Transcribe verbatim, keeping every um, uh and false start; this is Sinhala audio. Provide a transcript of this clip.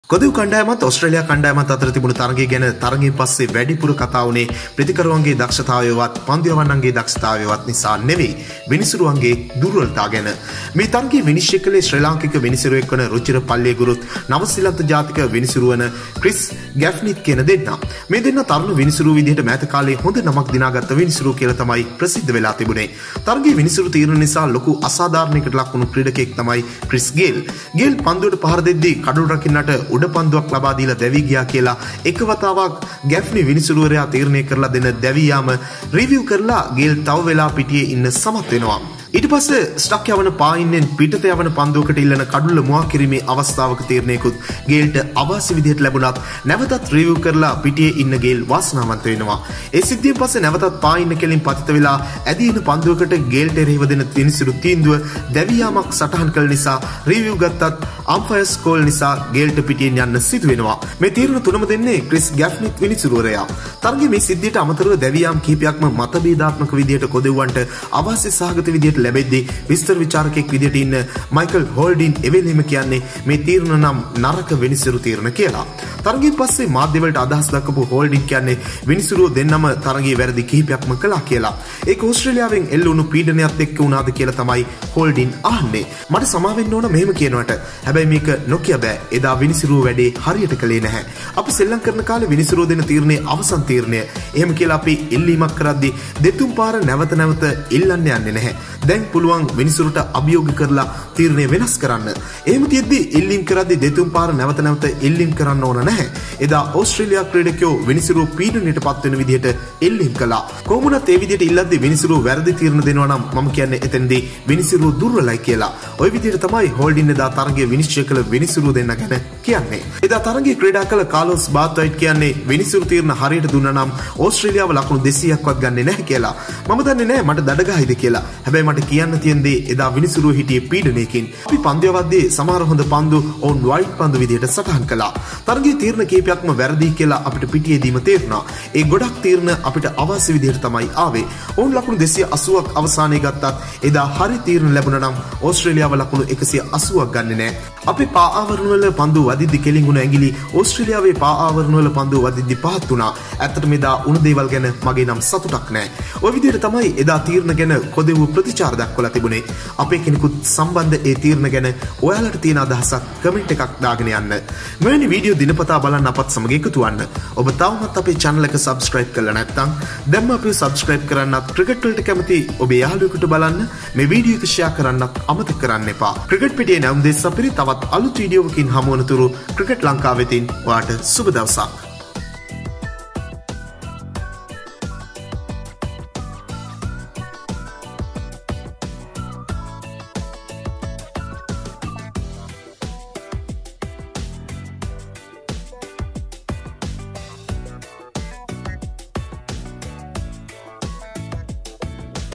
කොදු කණ්ඩායමත් ඕස්ට්‍රේලියා කණ්ඩායමත් අතර තිබුණු තරගය ගැන තරගයෙන් පස්සේ වැඩිපුර කතා වුණේ ප්‍රතිකරුවන්ගේ දක්ෂතාවයවත් පන්දු යවන්නන්ගේ දක්ෂතාවයවත් නිසා නෙවෙයි විනිසුරුවන්ගේ දුර්වලතා ගැන. මේ තරගයේ විනිශ්චය කළේ ශ්‍රී ලාංකික විනිසුරුවෙක් වන රුචිර පල්ලියගුරුත් නවසීලන්ත ජාතික විනිසුරුව වන ක්‍රිස් ගැෆ්නිත් කියන දෙන්නා. මේ දෙන්නා තරුණ විනිසුරුව විදිහට මෑත කාලේ හොඳ නමක් දිනාගත්ත විනිසුරුව කියලා තමයි ප්‍රසිද්ධ වෙලා තිබුණේ. තරගයේ විනිසුරු තීරණ නිසා ලොකු අසාධාරණයකට ලක් වුණු ක්‍රීඩකයෙක් තමයි ක්‍රිස් ගේල්. ගේල් පන්දුවට පහර දෙද්දී කඩුව රකින්නට උඩ පන්දුවක් ලබා දීලා දැවි ගියා කියලා එක වතාවක් ගැෆ්නි විනිසුරුවරයා තීරණය කරලා දෙන දැවි යාම රිවිව් කරලා ගේල් තව වෙලා පිටියේ ඉන්න සමත් වෙනවා. ඊට පස්සේ ස්ටක් යවන පායින්නෙන් පිටත යවන පන්දුවකට ඉල්ලන කඩුල්ල මුවා කිරීමේ අවස්ථාවක තීරණයකුත් ගේල්ට අවාසි විදිහට ලැබුණත් නැවතත් රිවිව් කරලා පිටියේ ඉන්න ගේල් වාසනාවන්ත වෙනවා. ඒ සිද්ධියෙන් පස්සේ නැවතත් පායින්න කෙලින් පතිත වෙලා ඇදී ඉන්න පන්දුවකට ගේල්ට එරෙහිව දෙන විනිසුරු තීන්දුව දැවි යාමක් සටහන් කළ නිසා රිවිව් ගත්තත් අම්පයර්ස් කෝල් නිසා ගේල්ට පිටියෙන් යන්න සිදු වෙනවා. මේ තීරණ තුනම දෙන්නේ ක්‍රිස් ගැෆ්නිත් විනිසුරුවරයා. තරගයේ මේ සිද්ධියට අමතරව දැවි යාම් කිහිපයක්ම මතභේදාත්මක විදිහට කොදෙව්වන්ට අවාසි සහගත විදිහට ලැබෙද්දී විස්තර විචාරකෙක් විදිහට ඉන්න මයිකල් හෝල්ඩින් එවෙලෙම කියන්නේ මේ තීරණ නම් නරක විනිසුරු තීරණ කියලා. තරගයෙන් පස්සේ මාධ්‍යවලට අදහස් දක්වපු හෝල්ඩින් කියන්නේ විනිසුරුව දෙන්නම තරගයේ වැරදි කිහිපයක්ම කළා කියලා. ඒක ඕස්ට්‍රේලියාවෙන් එල්ල වුණු පීඩනයත් එක්ක වුණාද කියලා තමයි හෝල්ඩින් අහන්නේ. මට සමා වෙන්න ඕන මෙහෙම කියනවට. හැබැයි මේක නොකිය බෑ. එදා විනිසුරුව වැඩේ හරියට කළේ නැහැ. අපි සෙල්ලම් කරන කාලේ විනිසුරුව දෙන තීරණේ අවසන් තීරණය. එහෙම කියලා අපි ඉල්ලීමක් කරද්දී දෙතුන් පාර නැවත නැවත ඉල්ලන්න යන්නේ නැහැ. දැන් පුළුවන් විනිසුරුට අභියෝග කරලා තීරණය වෙනස් කරන්න. එහෙම තියෙද්දි ඉල්ලීම් කරද්දී දෙතුන් පාර නැවත නැවත ඉල්ලීම් කරන්න ඕන නැහැ. එදා ඕස්ට්‍රේලියා ක්‍රීඩකයෝ විනිසුරුව පීඩනයට පත් වෙන විදිහට ඉල්ලීම් කළා. කොහොමුණත් ඒ විදිහට ඉල්ලද්දී විනිසුරුව වැරදි තීරණ දෙනවා නම් මම කියන්නේ එතෙන්දී විනිසුරුව දුර්වලයි කියලා. ওই විදිහට තමයි හෝල්ඩින් එදා තරගයේ විනිශ්චය කළ විනිසුරුව දෙන්න ගැන කියන්නේ. එදා තරගයේ ක්‍රීඩා කළ කාලොස් බාත්වයිට් කියන්නේ විනිසුරු තීරණ හරියට දුන්නා නම් ඕස්ට්‍රේලියාව ලකුණු දෙසීයක්වත් ගන්නෙ නැහැ කියලා. මම දන්නේ නැහැ මට දඩගහයිද කියලා. හැබැයි මට කියන්න තියෙන දේ එදා විනිසුරුව හිටියේ පීඩනයකින්. අපි පන්දු යවද්දී සමහර හොඳ පන්දු ඔවුන් වයිට් පන්දු විදිහට සටහන් කළා. තරගයේ තීරණ කීපයක්ම වැරදි කියලා අපිට පිටියේදීම තේරුණා. ඒ ගොඩක් තීරණ අපිට අවශ්‍ය විදිහට තමයි ආවේ. ඔවුන් ලකුණු දෙසිය අසූවක් අවසානයේ ගත්තත් එදා හරි තීරණ ලැබුණා නම් ඕස්ට්‍රේලියාව ලකුණු එකසිය අසූවක් ගන්නෙ නෑ. අපේ පා ආවරණ වල පන්දු වදිද්දි කෙලින් වුණ ඇඟිලි ඕස්ට්‍රේලියාවේ පා ආවරණ වල පන්දු වදිද්දි පහත් වුණා. ඇත්තටම එදා උණු දේවල් ගැන මගේ නම් සතුටක් නෑ. ওই විදිහට තමයි එදා තීරණ ගැන කොදෙව් ප්‍රතිචාර දක්වලා තිබුණේ. අපේ කෙනෙකුත් සම්බන්ධ ඒ තීරණ ගැන ඔයාලට තියෙන අදහසක් කමෙන්ට් එකක් දාගෙන යන්න. මෙවැනි වීඩියෝ දිනපතා බලන්න අපත් සමග එකතු වන්න. ඔබ තවමත් අපේ channel එක subscribe කරලා නැත්නම් දැන්ම අපිව subscribe කරන්නත් ක්‍රිකට් වලට කැමති ඔබේ යාළුවෙකුට බලන්න මේ වීඩියෝ එක share කරන්නත් අමතක කරන්න එපා. ක්‍රිකට් පිටියේ නැවුම් දෙස් අපිරි තවත් අලුත් වීඩියෝවකින් හමු වන තුරු ක්‍රිකට් ලංකාවෙතින් ඔයාට සුබ දවසක්.